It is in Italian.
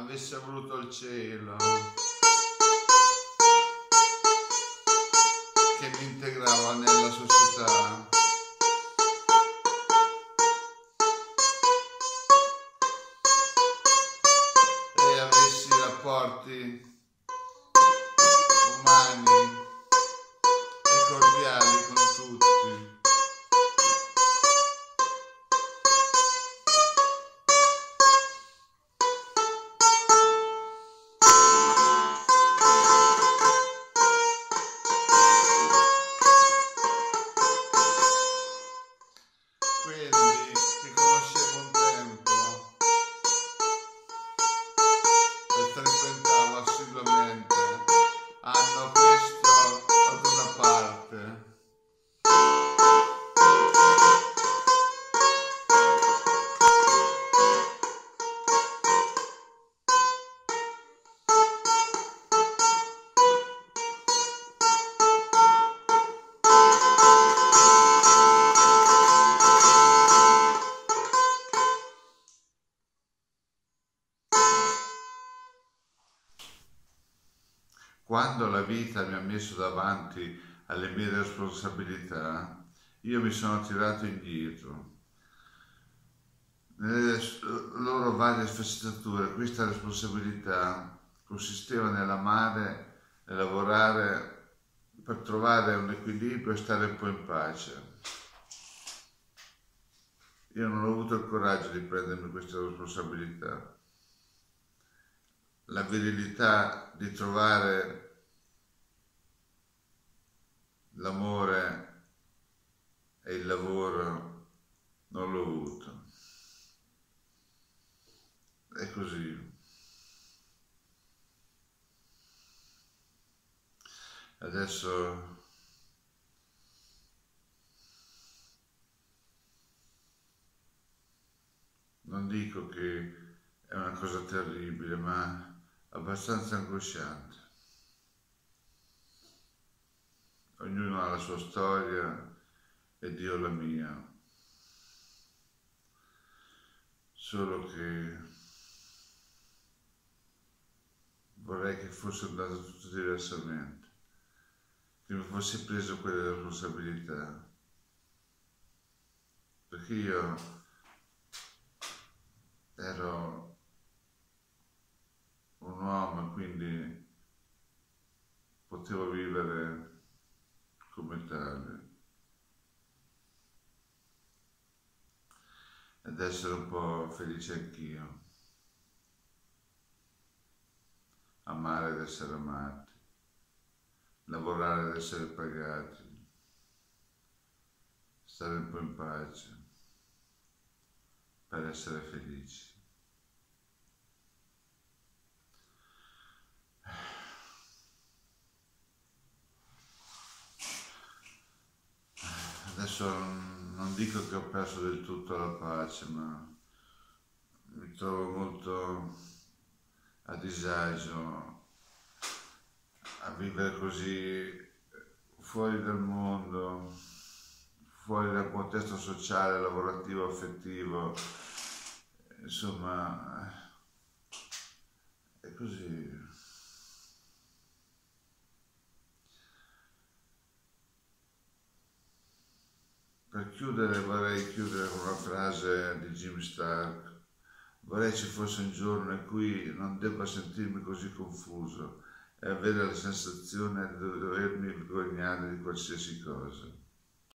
avesse voluto il cielo che mi integrava nella società, e avessi rapporti umani e cordiali con tutti. Quelli che conoscevo un tempo e frequentavo assiduamente hanno questo ad una parte. Quando la vita mi ha messo davanti alle mie responsabilità, io mi sono tirato indietro. Nelle loro varie sfaccettature, questa responsabilità consisteva nell'amare e lavorare per trovare un equilibrio e stare un po' in pace. Io non ho avuto il coraggio di prendermi questa responsabilità. La virilità di trovare l'amore e il lavoro non l'ho avuto. È così. Adesso non dico che è una cosa terribile, ma abbastanza angosciante. Ognuno ha la sua storia ed io la mia. Solo che vorrei che fosse andato tutto diversamente, che mi fossi preso quelle responsabilità. Perché io ero un uomo, quindi potevo vivere come tale ed essere un po' felice anch'io, amare ed essere amati, lavorare ed essere pagati, stare un po' in pace per essere felici. Adesso non dico che ho perso del tutto la pace, ma mi trovo molto a disagio a vivere così fuori dal mondo, fuori dal contesto sociale, lavorativo, affettivo, insomma, è così. Per chiudere vorrei chiudere con una frase di Jim Stark. Vorrei ci fosse un giorno in cui non debba sentirmi così confuso e avere la sensazione di dovermi vergognare di qualsiasi cosa.